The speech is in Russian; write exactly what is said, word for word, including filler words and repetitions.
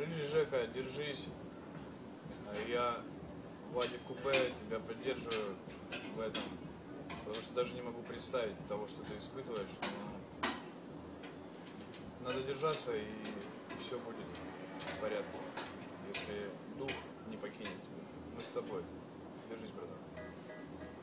Держись, Жека, держись. Я, Владик Купе, тебя поддерживаю в этом. Потому что даже не могу представить того, что ты испытываешь. Но надо держаться, и все будет в порядке. Если дух не покинет тебя. Мы с тобой. Держись, братан.